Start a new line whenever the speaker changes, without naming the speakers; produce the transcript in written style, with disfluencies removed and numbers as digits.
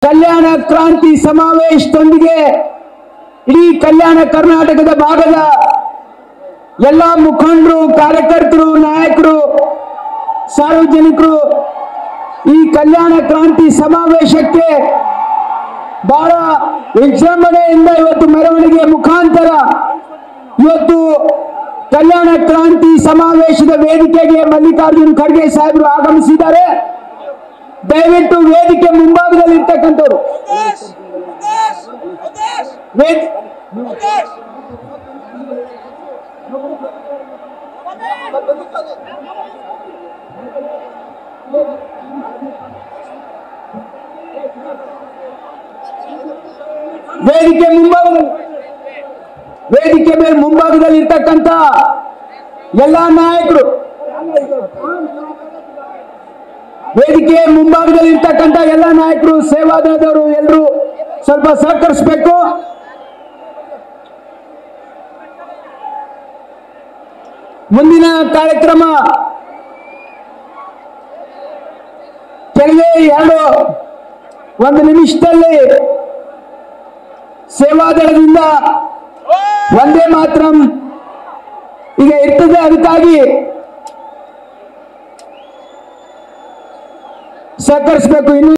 ಕಲ್ಯಾಣ ಕ್ರಾಂತಿ ಸಮಾವೇಶದೊಂದಿಗೆ ಇಡೀ ಕಲ್ಯಾಣ ಕರ್ನಾಟಕದ ಭಾಗದ ಎಲ್ಲ ಮುಖಂಡರು, ಕಾರ್ಯಕರ್ತರು, ನಾಯಕರು, ಸಾರ್ವಜನಿಕರು ಈ ಕಲ್ಯಾಣ ಕ್ರಾಂತಿ ಸಮಾವೇಶಕ್ಕೆ ಬಹಳ ವಿಜೃಂಭಣೆಯಿಂದ ಇವತ್ತು ಮೆರವಣಿಗೆ ಮುಖಾಂತರ ಇವತ್ತು ಕಲ್ಯಾಣ ಕ್ರಾಂತಿ ಸಮಾವೇಶದ ವೇದಿಕೆಗೆ ಮಲ್ಲಿಕಾರ್ಜುನ್ ಖರ್ಗೆ ಸಾಹೇಬರು ಆಗಮಿಸಿದ್ದಾರೆ. ದಯವಿಟ್ಟು ವೇದಿಕೆ ಮುಂಭಾಗದಲ್ಲಿ ಇರ್ತಕ್ಕಂಥವ್ರು ವೇದಿಕೆ ಮೇಲೆ ಮುಂಭಾಗದಲ್ಲಿ ಇರ್ತಕ್ಕಂಥ ಎಲ್ಲ ನಾಯಕರು, ವೇದಿಕೆ ಮುಂಭಾಗದಲ್ಲಿ ಇರ್ತಕ್ಕಂಥ ಎಲ್ಲ ನಾಯಕರು, ಸೇವಾದಳದವರು ಎಲ್ಲರೂ ಸ್ವಲ್ಪ ಸಹಕರಿಸಬೇಕು. ಮುಂದಿನ ಕಾರ್ಯಕ್ರಮ ಕೆಲವೇ ಒಂದು ನಿಮಿಷದಲ್ಲಿ ಸೇವಾದಳದಿಂದ ವಂದೇ ಮಾತರಂ ಈಗ ಇರ್ತದೆ. ಅದಕ್ಕಾಗಿ ಸಹಕರಿಸಬೇಕು. ಇನ್ನು